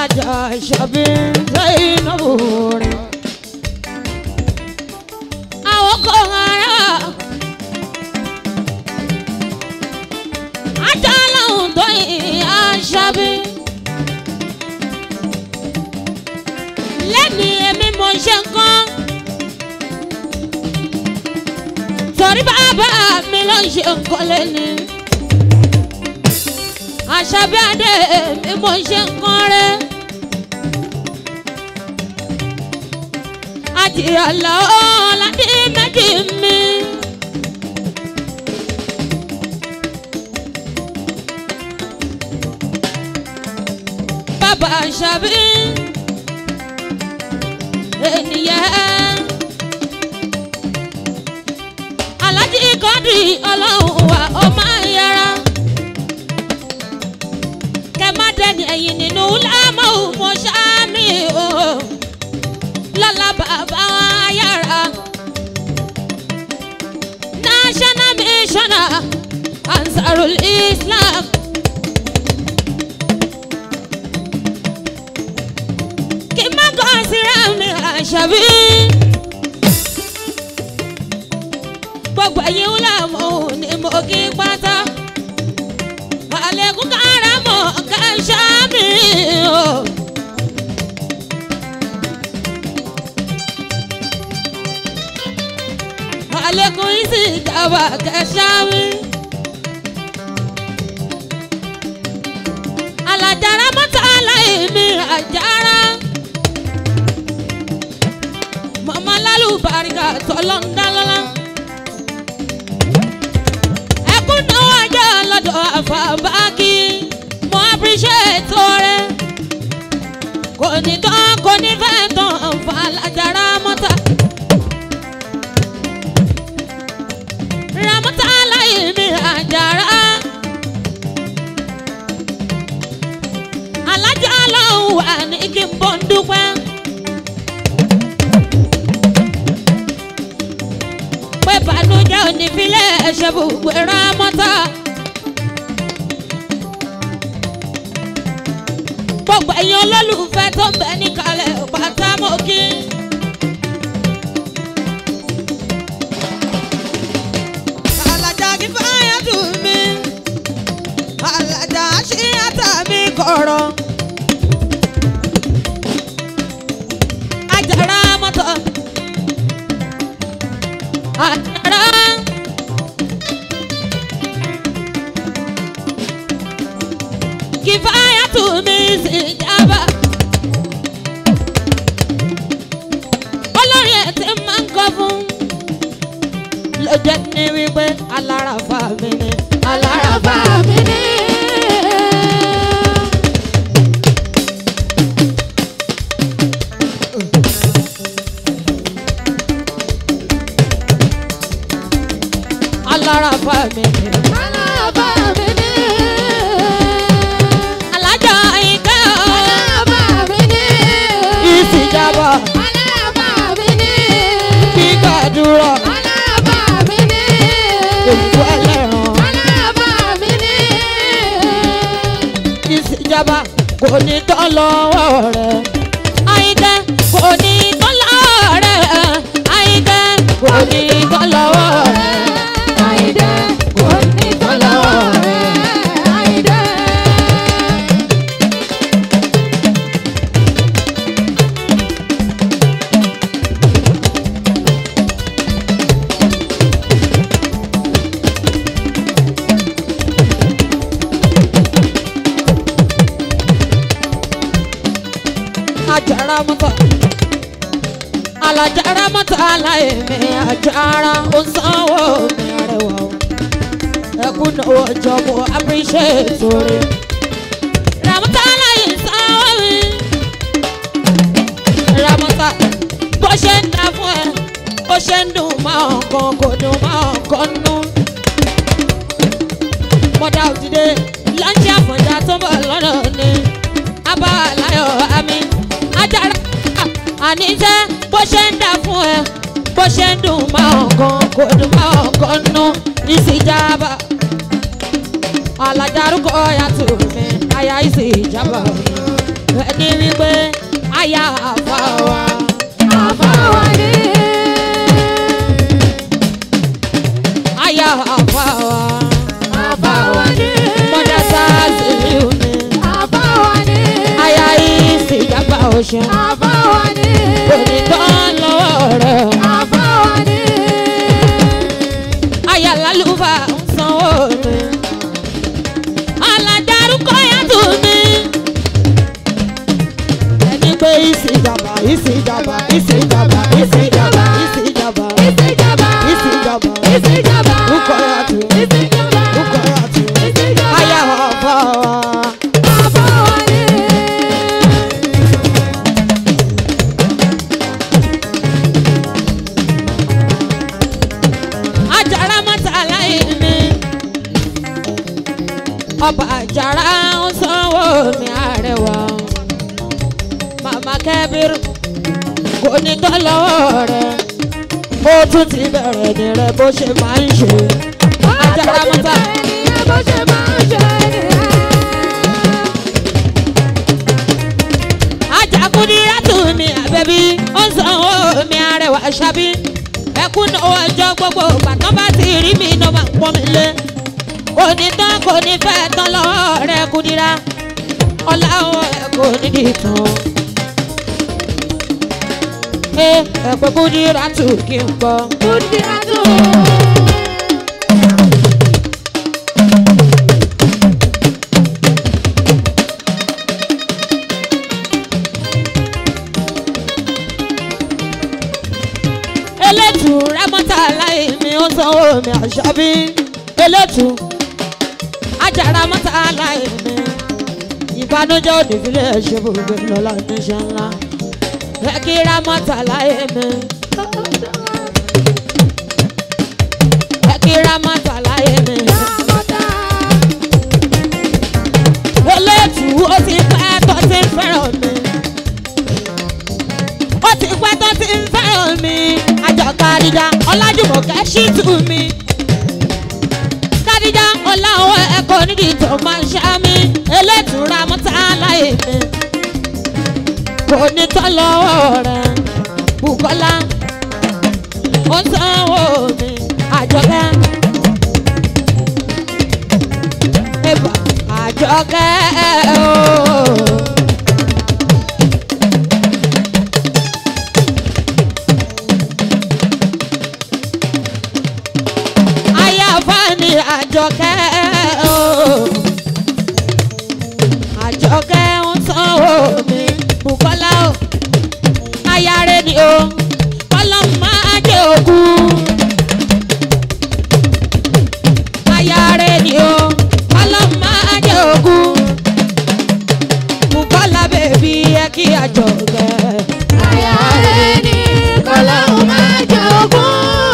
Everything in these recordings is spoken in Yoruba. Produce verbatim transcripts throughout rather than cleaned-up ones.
alájà Àṣàbí Zainabu rẹ̀. àwọn kò rárá ajá làwọn tó yin Àṣàbí. lẹ́ni èmi mo ṣe nǹkan torí bàbá mi ló ń ṣe nǹkan lẹ́ni. Àṣàbí adé mi mo ṣe nǹkan rẹ̀. àjìyàlá ọ̀làdí méjì mi. bàbá Àṣàbí ènìyàn Aláàjì Kọ́dírì ọlọ́run wa ó máa ń yára. kẹ má dẹni ẹ̀yìn nínú lámọ́ mo ṣáánì o lọ́la bàbá wa yára. National Missioner Ansarul Islam. kí n má kọ́ síra mi Àṣàbí. gbogbo ẹ̀yin lámọ́ ni mo kí pátá. àlékún kára mọ̀ ká Àṣàbí o. àlékún isi ìjàmbá ká Àṣàbí. alájára mọ́tò aláìmí àjára. màmá lálùbáríkà tọ́lọ́ ń dá lọ́lá. ẹkún náà ajá lọ́dọ̀ àfàbákí. mo appreciate ọ̀rẹ́. kò ní tán kò ní fẹ́ tán fa alájára mọ́tò. ramọ́tò aláìmí àjára. alájà lọ́hùn wà ní kí n bọ́ ń dúpẹ́. pé bànújẹ́ òní filẹ̀ ẹ̀ṣẹ̀ gbogbo ramọ́tò. gbogbo ẹ̀yin olólùfẹ́ tó ń bẹ níkàlẹ̀ pátá mọ́ kí. alájà kí fáyà dùn mí. alájà ṣí àtàmì kọ̀rọ̀. àjàrà mọ́tò. àjàrà. kí fáyà dùn mí sí ìjábá. olórí ẹ̀ tí máa ń kọ́ fún. ló jẹ́ ní wípé aláràfà mi ni. aláràfà mi ni. aláràfà mi ni. aláràfà mi ni. alájà Àyìnkẹ́ o. aláràfà mi ni. ìsìjàbọ̀. aláràfà mi ni. kíkàdúrà. aláràfà mi ni. ètò ẹlẹ́ràn. aláràfà mi ni. ìsìjàbọ̀ kò ní tán lọ́wọ́ rẹ̀. Àyìnkẹ́ kò ní tán lọ́wọ́ rẹ̀. Àyìnkẹ́ kò ní tán lọ́wọ́ rẹ̀. Àyìnkẹ́ kò ní tán lọ́wọ́ rẹ̀. Àyìnkẹ́. àjàrà mọ́tò alájàrà mọ́tò aláìmí àjàrà ó sanwó mi arẹwà o ẹkún náà ọjọ́ mo appreciate orí ramọ́tò aláìmí sanwó mi ramọ́tò bó ṣe ń dá fún ẹ bó ṣe ń dùn mọ́ ọ̀kan kò dùn mọ́ ọ̀kan nù mọ́dà òdìdé lọ́njẹ́ àfọ̀njá tó ń bọ̀ lọ́nà ni abá aláyọ̀ àmì àjàrà àníṣe bó ṣe ń dà fún ẹ bó ṣe ń dùn mọ́ ọ̀kan kò dùn mọ́ ọ̀kan nù ìsìjàbá alájàrúkọ yàtọ̀ mi àyà ìsìjàbá ẹni rí ṣe. àfáwà ni. kò ní tán lọ́wọ́ rẹ̀. àfáwà ni. ayàlálùfà ń sanwó mi. aládàrúkọ yàtọ̀ mi. ẹni pé ìsìjàmbá ìsìjàmbá ìsìjàmbá ìsìjàmbá ìsìjàmbá ìsìjàmbá. ìsìjàmbá ìsìjàmbá. rúkọ yàtọ̀ ìsìjàmbá. rúkọ yàtọ̀ ìsìjàmbá. ayà ọ̀fà wa. àfáwà ni. Àjàrà mọ́ta láì mi. ọba àjàrà ń sanwó mi àrẹwà. màmá kẹ́bírù kò ní tán lọ́wọ́ rẹ̀. ó tún ti bẹ̀rẹ̀ ní rẹ̀ bó ṣe máa ń ṣe. àjàrà mọ́ta. ènìyàn bó ṣe máa ń ṣe nìyẹn. Ajakundiratu mi àbẹ̀bí ó ń sanwó mi àrẹwà ṣábí. ẹkún náà ọjọ́ gbogbo bàtán bá ti rí mi náà máa ń pọ́n mi lé. kò ní tán kò ní fẹ́ tán lọ́wọ́ rẹ̀ Kúdírà. ọ̀làwọ̀ ẹ̀ kò ní di tán. ẹ ẹ pé Kúdírátù kí n gbọ́. Kúdírátù. elétù rámọ́tà láì mi ó sanwó mi àṣàbí. elétù Àjàrà mọ́tà láì mi. ìbànújẹ́ òdìfílẹ̀ ṣe gbogbo lọ́la níṣẹ́ ńlá. ẹ kí rámọ́tà láì mi. ẹ kí rámọ́tà láì mi. Rámọ́tà. elétù ó ti pẹ́ tó ti ń fẹ́ràn mi. ó ti pẹ́ tó ti ń fẹ́ràn mi. àjọ Kàdíjà Ọlájùmọ̀kẹ́ ṣì tù mí. Kàdíjà ọláwọ̀ ẹ̀kọ́ nídìí tó máa ń ṣá mi. elétù rámọ́tà láì mi. kò ní tán lọ́wọ́ rẹ̀ Bùkọ́lá ó sanwó mi. Àjọkẹ́ ẹ̀bà Àjọkẹ́ ooo. ayáfa ni Àjọkẹ́ ooo. Àjọkẹ́ ń sanwó mi. Bùkọ́lá o ayáre ni o Ọlọ́run máa jẹ́ òkú. ayáre ni o Ọlọ́run máa jẹ́ òkú. Bùkọ́lá bèbí ẹ kí Àjọkẹ́. Ayáre ni kọ́lọ́hún máa jogún.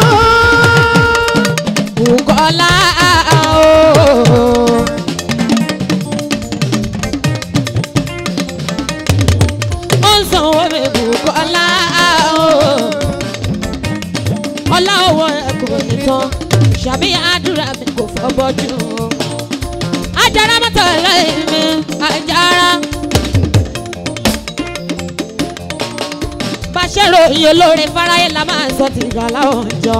Bùkọ́lá ooo. ó ń sanwó mi Bùkọ́lá ooo. ọlá owó ẹ kò ní tán ṣàbí àdúrà mi kò fọ́ bọ́jú o. Àjàrà mọ́tò lẹ́yìn mi Àjàrà. bàṣẹ́rò iye olórin fáráyé la máa sọ ti gbà láwọn jọ.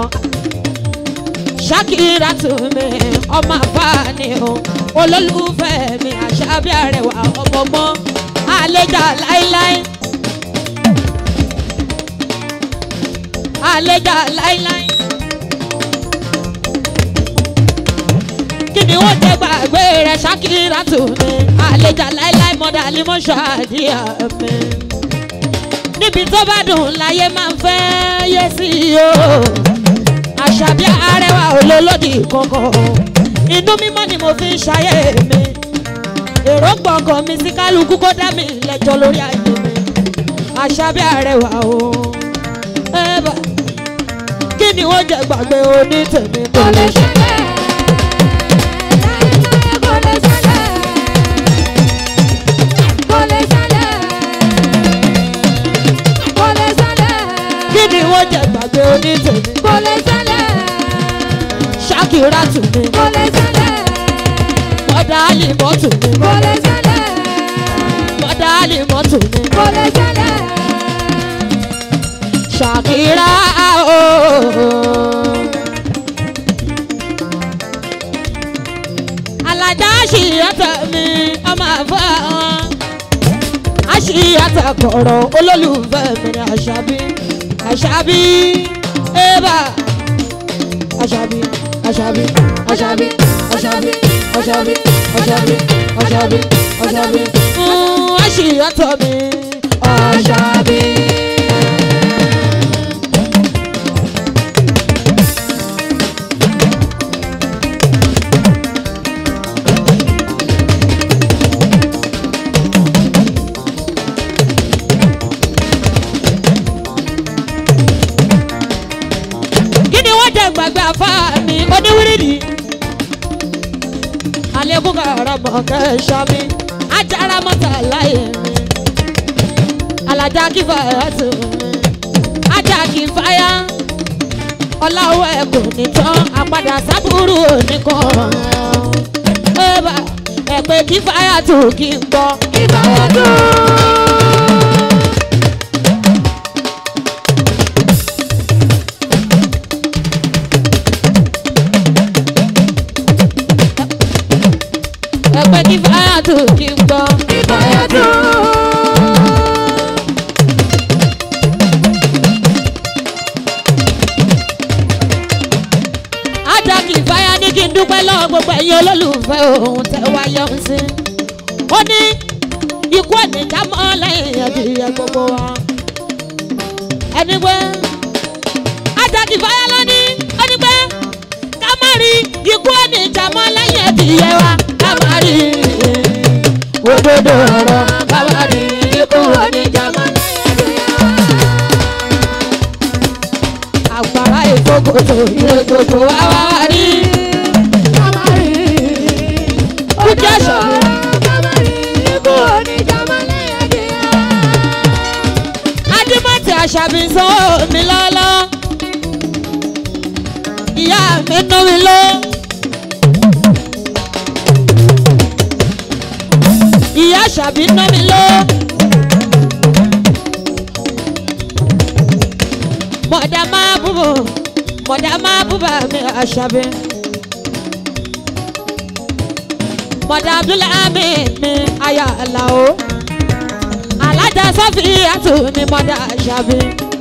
Ṣàkírátù mi ọmọ àfáàní o olólùfẹ́ mi Àṣàbí Àrẹwà ọmọọmọ àlejà láíláí. àlejà láíláí. kí ni wọ́n jẹ́ gbàgbé rẹ̀ Ṣàkírátù mi àlejà láíláí mọ́dà límọ́ṣọ́ àdíyà mi. níbi tó bá dùn láyé máa ń fẹ́ yé sí i o. Àṣàbí Àrẹwà olólòdì kankan. inú mímọ́ ni mo fi ń ṣayé mi. èrò gbọ̀ngàn mi sí kálukú kó dá mi lẹ́jọ́ lórí ayé mi. Àṣàbí Àrẹwà o. ẹ̀bà kí ni wọ́n jẹ́ gbàgbé oní tèmi Kò kò lè lè ṣe. ṣẹlẹ̀. Láéláé kò lè ṣẹlẹ̀. Kò lè ṣẹlẹ̀. Kò lè ṣẹlẹ̀. kí ni wọ́n jẹ́ gbàgbé oní tèmi. Kò lè ṣẹlẹ̀. Ṣàkírátù mi Kò lè ṣẹlẹ̀. mọ́dà Àlímọ́tù mi Kò lè ṣẹlẹ̀. mọ́dà Àlímọ́tù mi Kò lè ṣẹlẹ̀. Ṣàkírà o. Alájà ṣìyàtọ̀ mi ọmọ àfọ̀ àṣì àtàkọ̀rọ̀ olólùfẹ́ mi ni Àṣàbí Àṣàbí ẹ̀bà Àṣàbí Àṣàbí Àṣàbí Àṣàbí Àṣàbí Àṣàbí Àṣàbí Àṣàbí àṣì àtọ̀ mi Àṣàbí. Gbàgbé afá mi oníwírìdì alẹ́kùn kàrà mọ̀kẹ́ ṣọ́mi ajára mọ́tà láyé mi alájà kí fàyà tó mi ajá kí fàyà ọláwọ̀ ẹ̀ kò ní tán àpadà sábúrú oníkan ẹ̀bà ẹ̀ pé kí fàyà tó kí n gbọ́ kí fàyà tó. Ẹgbẹ́ kí fáyà tó kí n gbọ́ kí fáyà tó. Ajá kí fáyà ní kí n dúpẹ́ lọ́wọ́ gbogbo ẹ̀yin olólùfẹ́ òun tẹ́ wáyé ń sí. Ó ní ikú ẹ̀nìjà mọ́ lẹ́yìn ẹ̀dìyẹ gbogbo wa. Ẹni pé ajá kí fáyà lónìí ó ní pé ká má rí ikú ẹ̀nìjà mọ́ lẹ́yìn ẹ̀dìyẹ wa. Kamari òdodo ọ̀rọ̀ kamari ikú oníjàmọ́ àgbàrá ìfowópamọ́ ìrètòtò àwárí kamari ojúṣọ kamari ikú oníjàmọ́ Adimoti Àṣàbí sanwó mi lọ́lọ́ ìyá mi nú mi lọ. Ìyá Àṣàbí ná mi lọ. Mọ̀dà máa búbọ̀, mọ̀dà máa búbọ̀ mi Àṣàbí. Mọ̀dà Abdulhami mi aya Àlàó. Alájà Sọ́fíyàtù mi mọ̀dà Àṣàbí.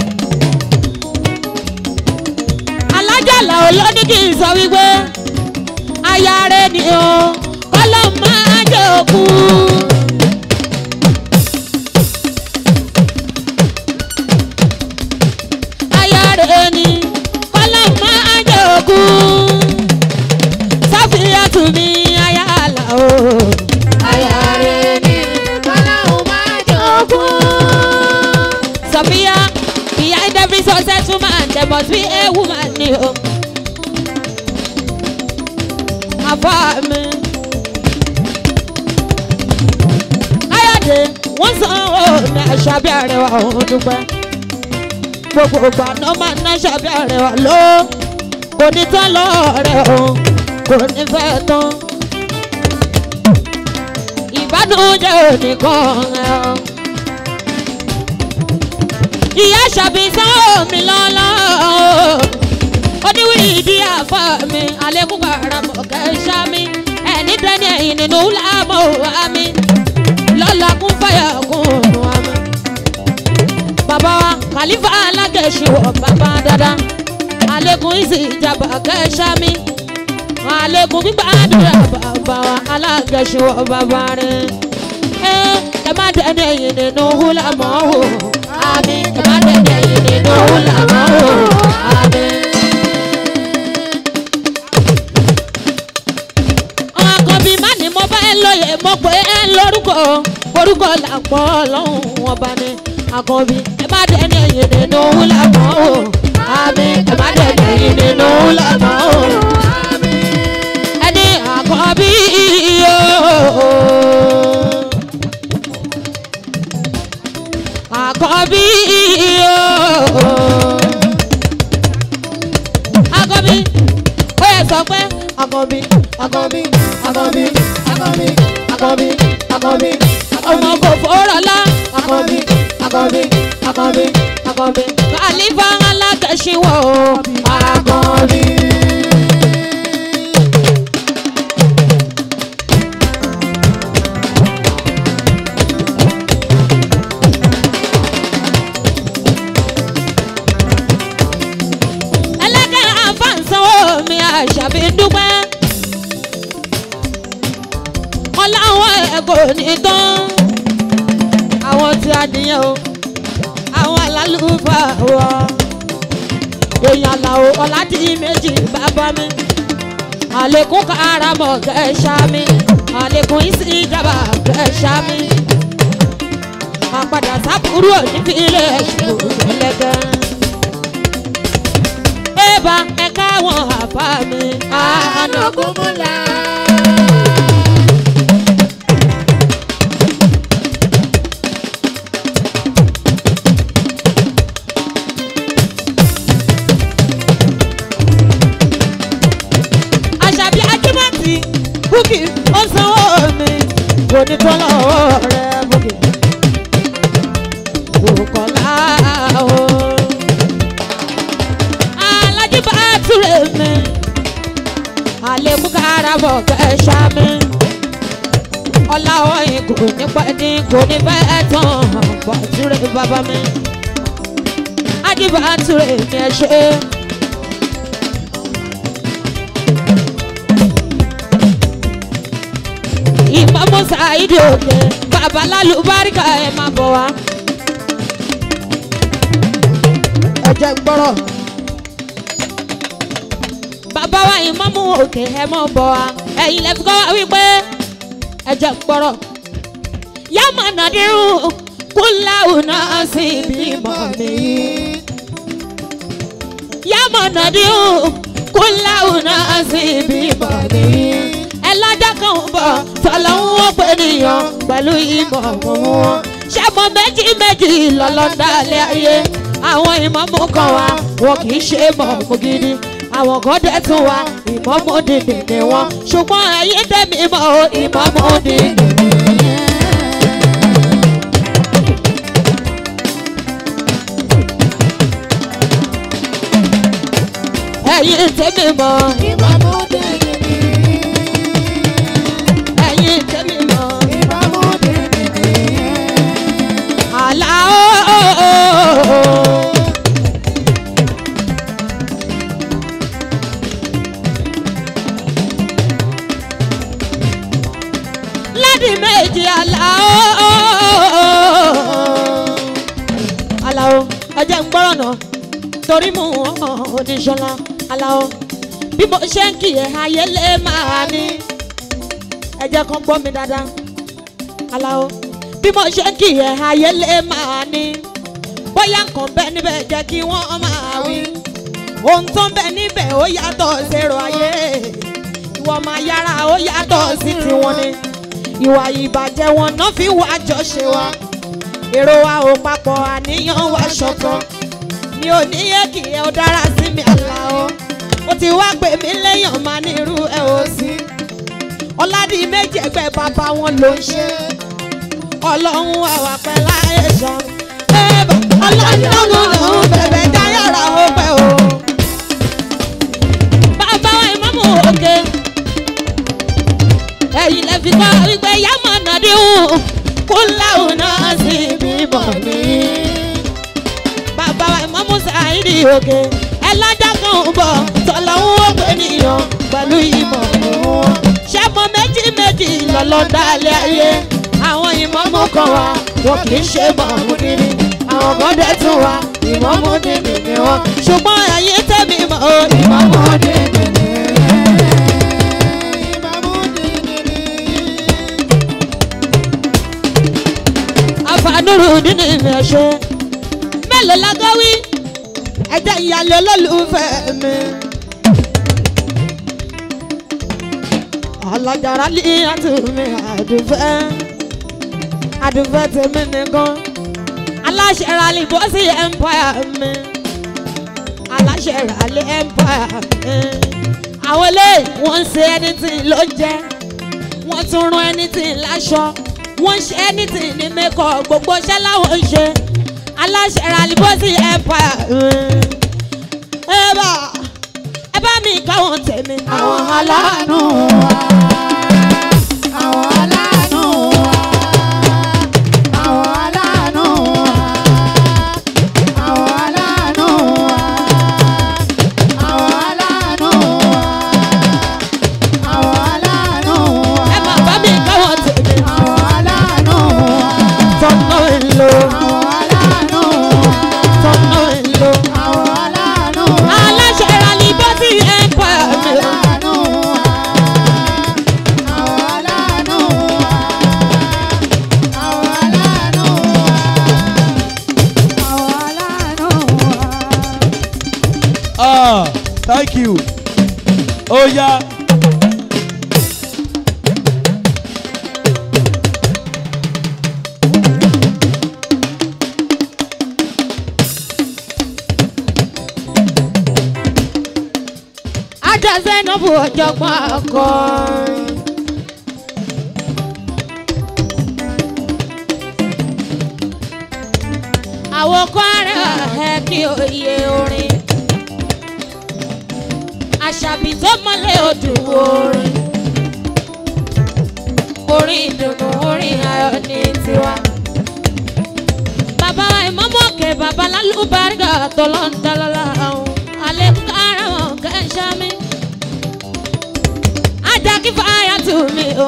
Alájà Àlàó ló ní kí n sọ wípé aya rẹ̀ ni o, kọ́lọ́ máa jẹ́ òkú. Ni kọ́lọ́ máa jẹ́ ògùn Sọ́fíyàtù mi aya Àlàó. Aya rẹ̀ ni kọ́lọ́ máa jẹ́ ògùn. Sophia, behind every successful man there must be a woman ni o. Àfá mi Ayọ̀dé wọ́n san owó ní Àṣàbí Arẹwà òun dúpẹ́. Gbogbo ìgbà náà máa ná Àṣàbí Arẹwà ló kò ní tán lọ́ọ̀rẹ́ o kò ní fẹ́ tán. Ìbánújẹ́ òníkan ẹ̀ ọ́. Ìyá Àṣàbí sanwó mi lọ́lọ́ oníwìrì ìdí àfọ́ mi àlékún gbàrà mọ̀kẹ́ ṣámi ẹni dẹ́ni ẹ̀yìn nínú láàmú wa mi lọ́la kún fàyà kún wa mi. Bàbá wa Khalifa alágẹ̀ṣin wọ̀ bàbá dáadáa àlékún ìsì ìjàmbá kẹ́ṣá mi àlékún gbígbàdúrà bàbá wa alágẹ̀ṣin wọ̀ bàbá rẹ̀ ẹ ẹ má dẹ́ni ẹ̀yìn nínú láàmú wò àmì ẹ má dẹ́ni ẹ̀yìn nínú láàmú wò àmì. Lóye mọ̀ pé ẹ lórúkọ orúkọ làpọ̀ ọlọ́run ọba ni Àkànbí ẹ má dẹ́ni ẹ̀yìn nínú làpọ̀ o àmì ẹ má dẹ́ni ẹ̀yìn nínú làpọ̀ o àmì ẹni Àkànbí o Àkànbí o Àkànbí ó yẹ sọ pé Àkànbí Àkànbí Àkànbí Àkànbí Àkànbí Àkànbí ọmọ kò fọ́rọ̀ lá Àkànbí Àkànbí Àkànbí Àkànbí Khalifa alágẹ̀ṣin wọ̀ Àkànbí. ẹ̀ kò ní tán àwọn tí a nìyẹn o àwọn alálùfáà wọ èèyàn làwọn ọ̀làdì méjì bàbá mi àlékún karamọ̀ kẹ́ṣá mi àlékún ìsì ìjàmbá kẹ́ṣá mi àpàdà sábúrú ònífi ilé ẹ̀ṣọ́ ẹlẹ́gẹ́ ẹ̀bà ẹ̀ka wọn àbá mi ànàgúnmúlá. Bukky ó sanwó mi kò ní tó lọ́wọ́ rẹ̀ Bukky Bukola o Alájí Bátúrè mi àlékún karamọ̀ kẹ́ṣá mi ọ̀làwọ̀ yìí kò ní pẹ́ ní kò ní fẹ́ tán Bátúrè bàbá mi Ají Bátúrè mi ẹ ṣe. Ìmọ̀mú Saidi òkè bàbá lálùbáríkà ẹ̀ máa bọ̀ wá. Ẹ jẹ́ gbọ́rọ̀. Bàbá wa ìmọ̀mú òkè ẹ̀ máa bọ̀ wá. Ẹ̀yin lẹ fi kọ́ wa wípé ẹ jẹ́ gbọ́rọ̀. Yàmà nàdírùn kúláwù náà sí bímọ mi. Yàmà nàdírùn kúláwù náà sí bímọ mi. Ẹlọ́jà kan bọ̀ tọ́lọ́hún ó pè nìyàn pẹ̀lú ìmọ̀ wọn. Ṣẹ́mọ méjì méjì lọ́lọ́dálẹ̀ ayé. Àwọn ìmọ̀mú kan wà wọn kì í ṣe ìmọ̀mú gidi. Àwọn kan dẹ̀ tún wà ìmọ̀mú dìndín ni wọn. Ṣùgbọ́n ayé tẹ̀mí mọ́ ìmọ̀mú dìndín. Ẹ̀yin tẹ̀mí mọ́ ìmọ̀mú dìndín. Ládì méjì Àlàó Àlàó ẹjẹ ń gbọ́rọ̀ náà torí mú oníṣọ́lá Àlàó bí mo ṣe ń kì í ayé lè máa ní ẹjẹ kan gbọ́ mi dáadáa Àlàó bí mo ṣe ń kì í ayé lè máa ní bóyá nǹkan bẹ níbẹ̀ jẹ́ kí wọ́n máa wí ohun tó ń bẹ níbẹ̀ ó yàtọ̀ zero ayé ìwọ máa yára ó yàtọ̀ sí tiwọn ni ìwà ìbàjẹ́ wọn náà fi wá jọṣe wa èrò wa ò papọ̀ àníyàn wa ṣọ̀kan mi ò ní yẹ kí ẹ ó dára sí mi Àlàó ó ti wá pè mí léèyàn máa ní irú ẹ ò sí ọ̀làdì méjì ẹgbẹ́ bàbá wọn ló ń ṣe ọlọ́run àwà pẹ́ láyé sọ ọlọ́run lòún bẹ̀bẹ̀ dáyàrá ó pẹ́ o bàbá wa ìmọ̀mú òkè ẹ̀yin lẹ fi kọ́ wípé yàmọ̀ nàdíhùn kúláwù náà sí bíbọ̀ mi bàbá wa ìmọ̀mú Saidi òkè ẹlọ́jà kan ń bọ̀ tọ́lọ́hún ó pè nìyàn pẹ̀lú ìmọ̀ wọn ṣẹ́mọ méjì méjì lọ́lọ́dálẹ̀ ayé àwọn ìmọ̀mú kan wà wọn kì í ṣe mọ̀mú nínú àwọn bọ́dẹ̀ tún wà ìmọ̀mú nínú ni wọn ṣùgbọ́n ayé tẹ̀mí mọ́ o ìmọ̀mú nínú ni. Afanuru dínì mi ṣe mélòó lágọ́wí ẹ̀jẹ̀ ìyàlẹ̀ olólùfẹ́ mi. Ọlọ́jàrá lè àtúnmí àdùfẹ́ àdùfẹ́ tèmi nìkan aláṣẹ rally bọ́sì empire mi aláṣẹ rally empire mi. Àwọn eléyìí wọ́n ń ṣe anything ló jẹ́ wọ́n tún rán anything láṣọ wọ́n ṣe anything ní makeup gbogbo iṣẹ́ láwọn ń ṣe aláṣẹ rally bọ́sì empire mi. Ẹ bá ẹ bá mi káwọn tèmi àwọn aláàánú wa. Àwọn aláàánú wa. Àwọn aláàánú wa. Àwọn aláàánú wa. Àwọn aláàánú wa. Àwọn aláàánú wa. Ẹ máa bá mi káwọn tèmi Thank you. Oh yeah. Ajá Zainabu ọ̀jọ̀gbọ́n akọrin. Àwọn kwara ẹ̀ kí òye orin. Àṣàbí tó mọ́lẹ̀ odò orin. Orin ìdùnnú orin ayọ̀ ní tiwa. Bàbá ìmọ̀mọ́kè bàbá lálùbáríkà tó lọ ń dalọ́lá àwọn àlékún ara wọn kẹ́ńṣá mi. Ajá kí fáyà tù mí o.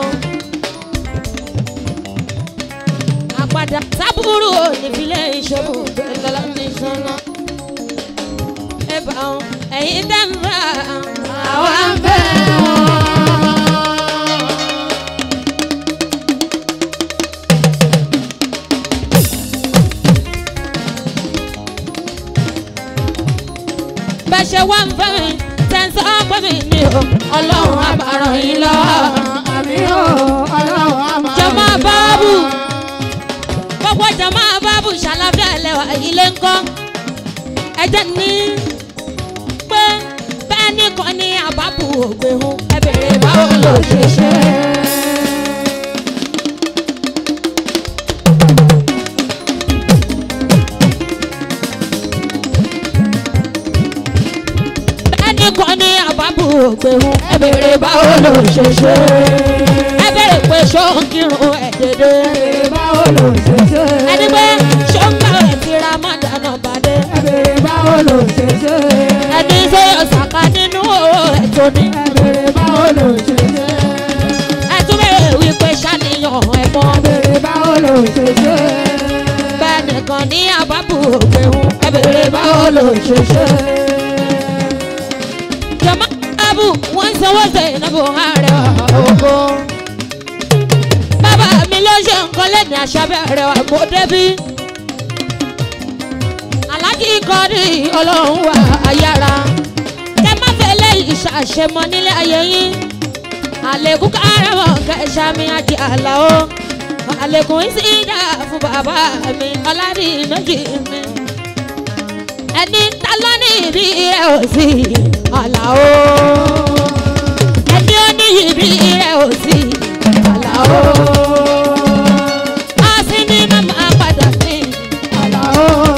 Àpàdà sábúrú onífilẹ̀ ìṣòwò gbẹ̀gbẹ̀lá ní sọ́nà. Ẹ bá wọn ẹ̀yin tẹ́ ń bá àwa ń bẹ̀ wọ́n. Bẹ́ṣẹ̀ wá ń fẹ́ mi tẹ́ńsán pẹ́ mi ni o. Ọlọ́run á bá ràn yín lọ́wọ́. Àmì o, ọlọ́run á máa. Jọmọ báàbù. Gbogbo jọmọ báàbù ṣàlàfíà ẹlẹ́wà ilé ńkọ́. Ẹ̀jẹ̀ ní pé bẹ́ẹ̀ ní kan ní àbábù ògbéhùn. Ẹ bèrè báwo ló ṣe ṣe. Bẹ́ẹ̀ ní kan ní àbábù ògbéhùn. Ẹ bèrè báwo ló ṣe ṣe. Ẹ bèrè pé ṣó ń kírun ẹ̀ dédé. Báwo ló ṣe ṣe? Ẹni pé ṣó ń gbà ẹ̀ tí Ramadan bàdé. Ẹ̀bẹ̀rẹ̀ báwo ló ṣe ṣe? Ẹni tó yọ sàkà nínú owó ẹ̀ tó ní. Ẹ̀bẹ̀rẹ̀ báwo ló ṣe ṣe? Ẹ tún bèrè wípé ṣàníyàn ẹ̀ mọ́. Ẹ̀bẹ̀rẹ̀ báwo ló ṣe ṣe? Bẹ́ẹ̀ nìkan ní àbábù ògbéhùn. Ẹ bèrè báwo ló ṣe ṣe. Jọmọ Abu wọ́n sanwó Zainabu ààrẹ ògo. Bàbá mi ló ṣe nǹkan lẹ́nu àṣàbẹ̀rẹ̀ wà mọ́ débí. Alájí kọ́rí ọlọ́run wà ayára. Kẹ má fẹ́ lẹ́yìn ṣàṣemọ nílé ayé yín. Àlékún káràmọ̀ kẹṣà mi àjẹ àlàó. Àlékún ìsìnjà fún bàbá mi ọ̀làdì méjì mi. Ẹni ta ló ní ìrí rẹ̀ ò sí àlàó. Ẹni ó ní ìrí rẹ̀ ò sí àlàó. A sì ní màmá padà sí àlàó.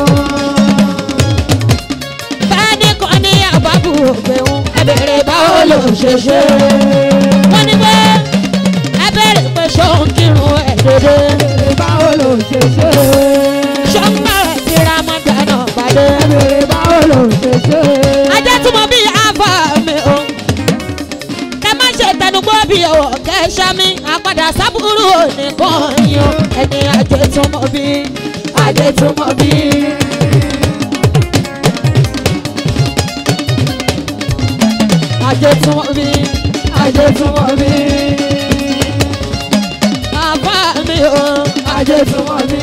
Bẹ́ẹ̀ni kan ní àbábù ògbéhùn. Ẹ bèrè báwo ló ṣe ṣe. Wọ́n ní pé ẹ bèrè pé ṣó ń kírun ẹ̀ dédé. Ẹ̀bẹ̀rẹ̀ báwo ló ṣe ṣe? Ṣó ń gbà ẹ̀ tí Ramadan bàdé. Ẹ̀bẹ̀rẹ̀ báwo ló ṣe ṣe? Ajá túmọ̀ bí àbá mi o. Kẹ má ṣe tẹnugbọ́ bí ọwọ́ kẹ́ṣá mi. Àpàdà sábúrú nìkan yan. Ẹni àjẹ túmọ̀ bí. Àjẹ túmọ̀ bí. Àjẹ túmọ̀ bí. Àjẹ túmọ̀ bí. Àbá mi o. Àjẹ túmọ̀ bí.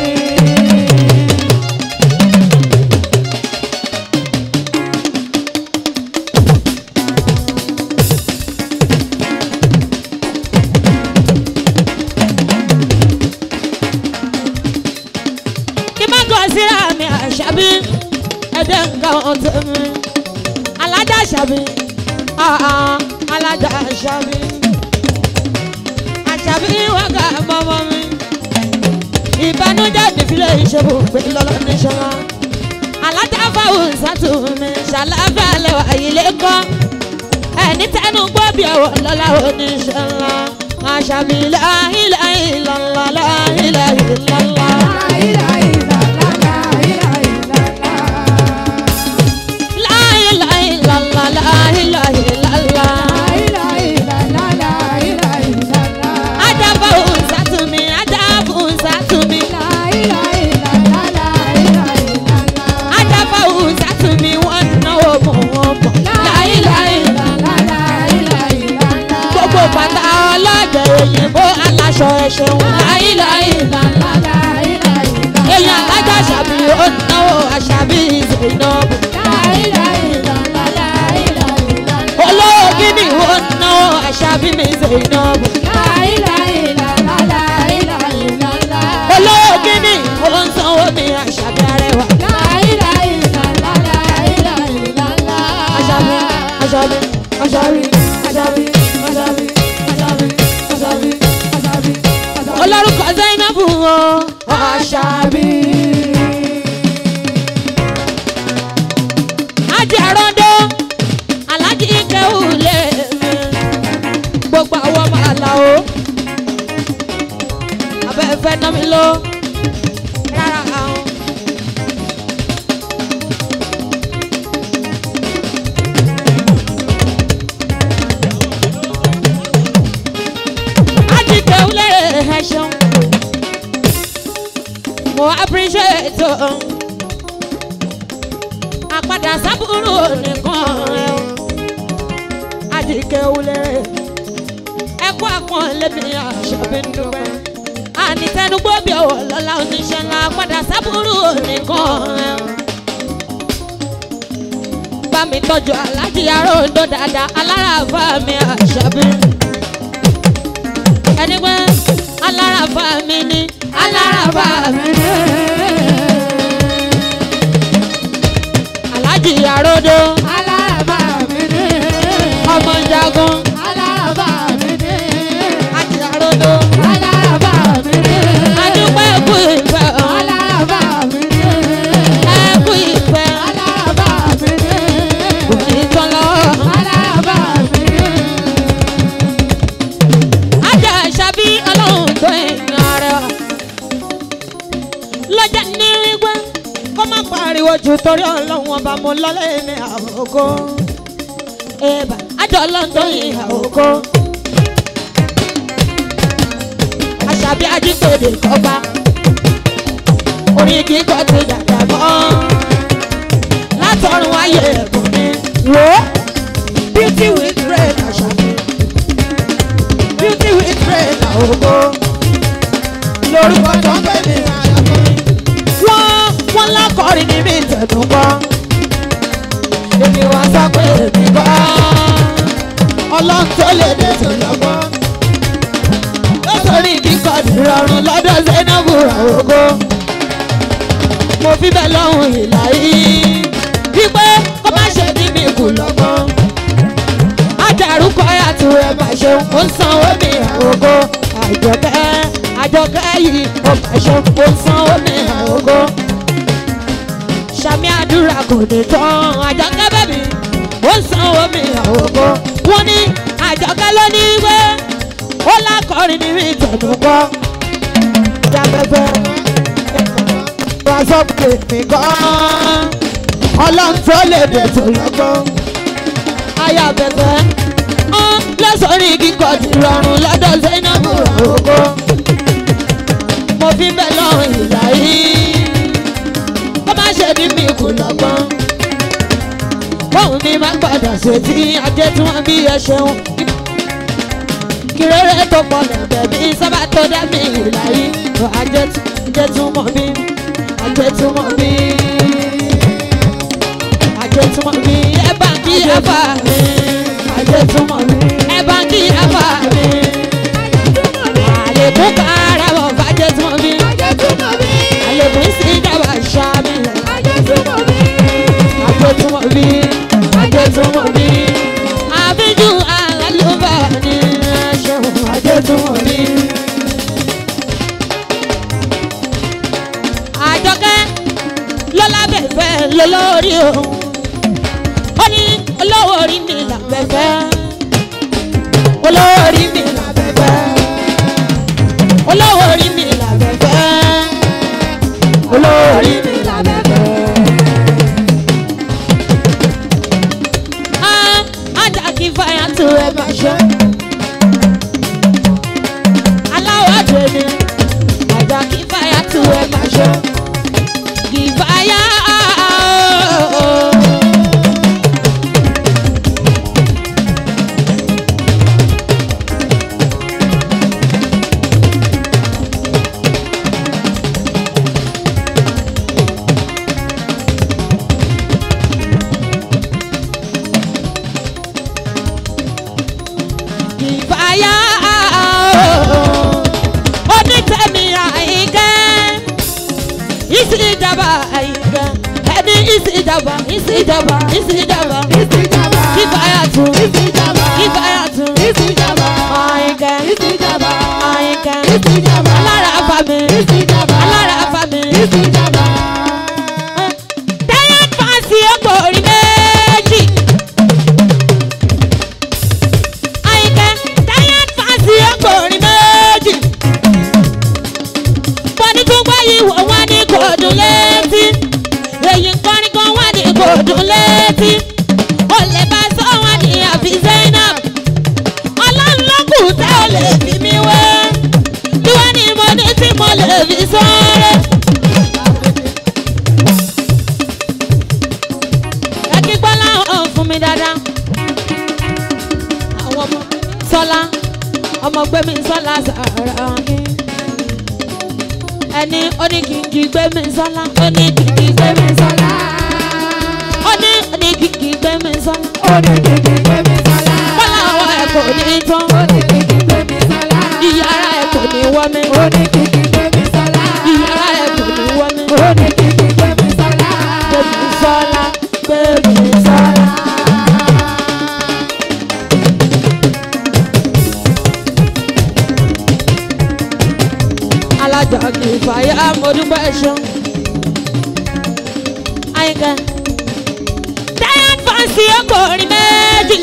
Síra mi Àṣàbí ẹ̀dẹ̀ nǹkan ọ̀tẹ̀ mi alájà Àṣàbí alájà Àṣàbí Àṣàbí wákà mọ́mọ́ mi ìbànújẹ́ ìdílé ìṣẹ́bù pé lọ́lọ́ ní ṣọlá alájà fáwọn ìsàtù mi ṣàlàfẹ́ lẹ́wà ilé kọ́ ẹni tẹnu gbọ́ bí ẹ̀wọ̀ lọ́lá oníṣẹ́lá Àṣàbí láìláìlọ́lá láìláìlọ́lá. Aṣọ ẹ̀ṣẹ̀ wọn láìláìlá èèyàn alájà Àṣàbí ó náwó Àṣàbí Zainabu. mi Zainabu. láìláìlàlá láìláìlàlá. olówó kíní ó ń sanwó mi Àṣàbí arẹwà. láìláìlàlá láìláìlàlá. Àṣàbí Àṣàbí Àṣàbí Àṣàbí Àṣàbí Àṣàbí Àṣàbí Àṣàbí Àṣàbí. olórúkọ Zainabu o Àṣàbí. ajé àròdó alájí kẹwù lè mi gbogbo àwọn ọmọ àlà o abẹ́fẹ́ náà mi lọ rárá àwọn. ajé kẹwù lè ẹ ṣeun mo appreciate o àpàdà sábúrò nìkan ẹ o ajé kẹwù lè ẹkú àpọ̀n lẹ́mi Àṣàbí ń dúpẹ́ ànitẹnugbó bí ọwọ́ lọ́la oníṣẹ́ ńlá padà sábúrú nìkan ẹ̀. bá mi tọ́jú Aláàjì Àròndó dáadáa aláràfà mi Àṣàbí. ẹni pé aláràfà mi ni aláràfà mi ni. Aláàjì Àròndó aláràfà mi ni. ọmọ jagun aláràfà mi ni. Aláàjì Àròndó. aláràfà mi ni. adúpẹ́ ẹkú ìfẹ́ o. aláràfà mi ni. ẹkú ìfẹ́ aláràfà mi ni. kò ní tán lọ́wọ́. aláràfà mi ni. ajá Àṣàbí ọlọ́run tó èèyàn rẹ̀ wá. lọ́jà ní wípé kó má pariwo jù torí ọlọ́run ọba mo lọ́lé ní àwòkọ́. ẹ̀bà ajá ọlọ́run tó yìn àwòkọ́. Àṣàbí ajípèdè kọ́ba. orin kíkọ́ ti dàgbà mọ́. látọ̀run ayé ẹ̀bùn mi. wò ó beauty with brain Àṣàbí. beauty with brain àwòkọ́. lórúkọ tó ń pè ní Àṣàbí. wọ́n wọ́n lákọ̀ọ́rin ní mi tẹ̀dú kọ́. èmi wá sọ pé èmi kọ́. ọlọ́run tó lè dé tó lọ́gbọ́n. lọ́sọ̀rí kíkọ́ ìrọ̀rùn lọ́dọ̀ Zainabu àwòkọ́. mo fi bẹ́ẹ̀ lọ́hùn ìlà yìí. wípé kó má ṣe ní mi kù lọ́gbọ́n. Àjàrúkọ àti ẹ̀ máa ṣe ó ń sanwó mi àwòkọ́. Àjọkẹ́ Àjọkẹ́ yìí ó máa ṣe ó ń sanwó mi àwòkọ́. Sàmì àdúrà kò ní tán Àjọkẹ́ bẹ́bí ó ń sanwó mi àwòkọ́. wọ́n ní Àjọkẹ́ ló ní wé ó lákọ̀ọ́rin ní mi tẹ̀lú kọ́. Jábẹ́fẹ́ wá sọ pé mi kọ́ ọlọ́run tó lè dé tó lọ́gbọ́n. Aya bẹ̀bẹ̀ ọ́n lọ́sọ̀rí kíkọ́ ti rọrùn lọ́dọ̀ Zainabu àwòkọ́. mo fi bẹ́ẹ̀ lọ́rùn ìlà yìí kó má ṣe ní mi kù lọ́gbọ́n. bóun mi máa gbọ́dọ̀ ṣe tí ajé tí wọ́n bí ẹ ṣeun. kìrèrè tó pọ̀ lẹ́bẹ̀ bí sábà tó dá mi ìlà yìí. ajé tún mọ̀ mí ajé tún mọ̀ mí ajé tún mọ̀ mí ẹ bá ń kí ẹ bá mi. ajé tún mọ̀ mí ẹ bá ń kí ẹ bá mi. àlékún kára wọ̀ bàjẹ́ tún mọ̀ mí. àlékún sí ìjọba ṣá mi. ajé tún mọ̀ mí ajé tún mọ̀ mí. àbíjú àlálùbá ni ẹ̀ṣẹ̀ ajé tún mọ̀ mí. Àjọkẹ́ lọ́lá bẹ̀fẹ̀ lólórí òun. ó ní olówó orí mi làbẹ̀fẹ̀. olówó orí mi làbẹ̀fẹ̀. olówó orí mi làbẹ̀fẹ̀. olówó orí mi làbẹ̀fẹ̀. ah ajá kí fàyà tó ẹ bá ṣe. aláwọ̀ àjẹmí ajá kí fàyà tó ẹ bá ṣe. Kìfáyà àyíká ẹni ìsìjàmbá ìsìjàmbá ìsìjàmbá ìsìjàmbá ìfàyàtú ìsìjàmbá ìfàyàtú ìsìjàmbá àyíká ìsìjàmbá àyíká ìsìjàmbá alára afami ìsìjàmbá alára afami ìsìjàmbá. Giant fancy ọ̀pọ̀ orí méjì. Àyíká giant fancy ọ̀pọ̀ orí méjì. Bọ́ni tó gbáyé wọ̀ wá ní kò dùn létí. Èyí ń kọrin kan wá ní kò dùn létí. Ó lè bá sọ wá ní àfi Zainab. Ọlọ́run ló kù tẹ́ ò lè fi mí wé. Kí wá ní mo ní tí mo lè fi sọ́ọ́rẹ́. Akígbọ́lá ọ̀hún fún mi dáadáa. Àwọn ọmọ Sọlá, ọmọ gbẹ́mi Sọlá sàrà mi. Ẹni oníkìkì gbẹ́mi Sọlá, oníkìkì gbẹ́mi Sọlá. Oní oníkìkì gbẹ́mi Sọlá. Oníkìkì gbẹ́mi Sọlá. Bọ́lá àwọn ẹ̀ kò ní tán. Oníkìkì gbẹ́mi Sọlá. Ìyára ẹ̀ kò ní wọ́ mi. Oníkìkì gbẹ́mi Sọlá. Ìyára ẹ̀ kò ní wọ́ mi. Oníkìkì gbẹ́mi Sọlá. Gbẹ́mi Sọlá, gbẹ́mi Sọlá. Alájà kì í fàyà mo dúpẹ́ ṣeun. Àyìnkà Giant fancy ọkùnrin méjì.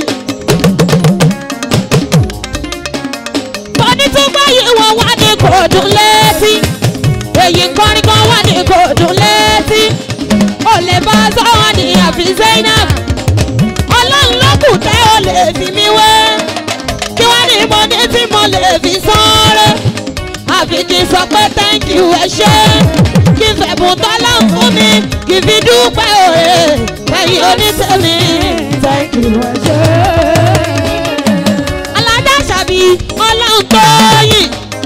Bọ́ni tó gbáyé wọn wá ní kò dùn létí. Èyí kọrin kan wá ní kò dùn létí. Ó lè bá sọ wọn ní àfi Zainab. Ọlọ́run ló kù tẹ́ ò lè fi mí wé. Kí wá ní mo ní tí mo lè fi sọ́ọ́rẹ́. Àfi kí n sọ pé thank you ẹ ṣé. Kí n fẹ̀bùn tọ́lá fún mi. Kì í fi dúpẹ́ òye. Ẹ̀yin onítẹ̀mí thank you ẹ ṣé. Alájà Ṣàbí Ọlọ́run tó yìn.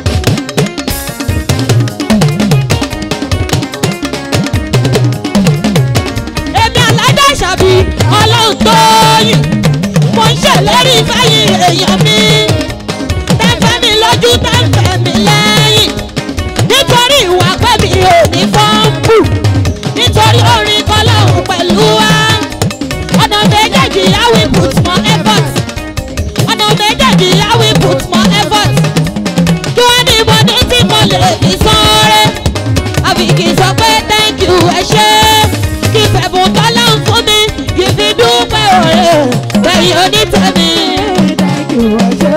Èmi Alájà Ṣàbí Ọlọ́run tó yìn. Mo ń ṣèlérí fẹ́yìn èèyàn mi. Tẹ́fẹ́ mi lójú tẹ́fẹ́ mi lẹ́yìn. Nítorí ìwà pẹ́ mi ò ní fọ́nbù. Nítorí orin kọ́lọ́hún pẹ̀lú wa. Ọ̀nà méjèèjì yá we put more effort. Ọ̀nà méjèèjì yá we put more effort. Kí wọ́n ní mo ní tí mo lè fi sọ́ọ́rẹ́. Àbí kì í sọ pé thank you ẹ ṣé. Kí fẹ̀bùn kọ́lọ́hún fún mi. Kì í fi dúpẹ́ òye. Ẹ̀yin onítẹ̀mí. Thank you ẹ ṣé.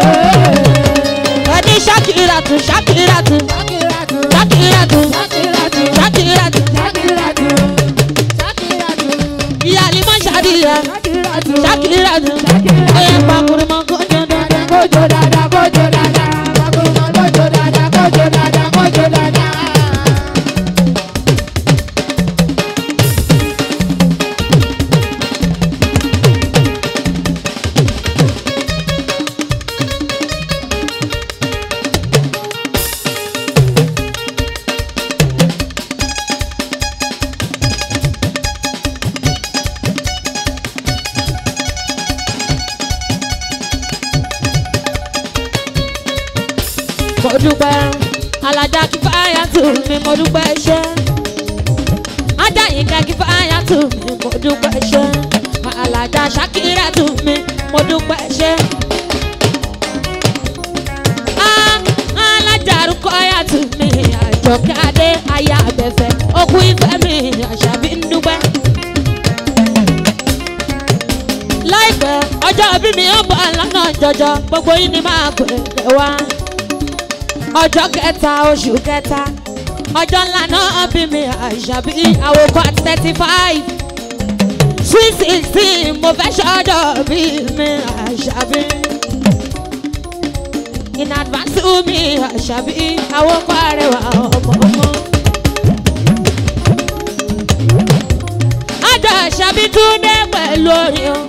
Ẹni Ṣakiratu Ṣakiratu Ṣakiratu Ṣakiratu Ṣakiratu Ṣakiratu Ṣakiratu Ṣakiratu ìyá Alimọ Ṣadìyà Ṣakiratu Ṣakiratu Ṣakiratu. oyè pàkúrú mọ kó jẹ dáadáa. Kójó dáadáa kójó dáadáa. Bákúrúmọ́ kójó dáadáa kójó dáadáa kójó dáadáa. Mo dúpẹ́ Alájà Kífáyàtù mi mo dúpẹ́ ṣe. Ajáyínká Kífáyàtù mi mo dúpẹ́ ṣe. Alájà Ṣakiratu mi mo dúpẹ́ ṣe. Alájà Rúkọ́yàtù mi Àjọkẹ́ Adé aya Abẹ́fẹ́ okùn ìfẹ́ mi Àṣàbí ń dúpẹ́. Láìpẹ́ ọjọ́ bí mi ó bọ̀ lọ́nà jọjọ gbogbo yín ni máa pè é wá. Ọjọ́ kẹta oṣù kẹta ọjọ́ ńlá náà bí mi Àṣàbí àwòkọ́ àti thirty five sweet sixteen mo fẹ́ ṣọ́jọ́ bí mi Àṣàbí in advance to mi Àṣàbí àwòkọ́ àrẹwà ọmọ ọmọ. Àjọ Àṣàbí tún dé pẹ̀lú orin o.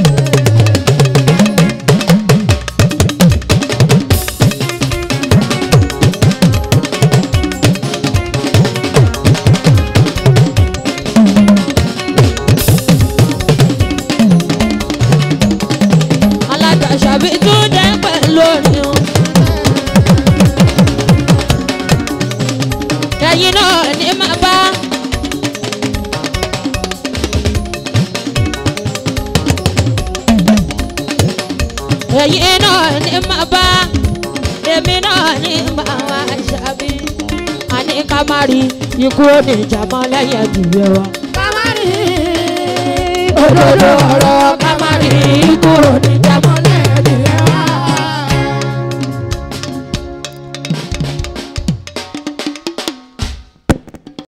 Àṣàbí tún dé pẹ̀lú orin o. Ẹ̀yin náà ní máa bá èyí náà ní máa bá èmi náà ní máa wá ṣàbí àní ká má rí ikú oníjàmọ́ lẹ́yìn ẹ̀dùnúwẹ̀ wa. ká má rí òdodo ọ̀rọ̀ ká má rí ikú oníjàmọ́.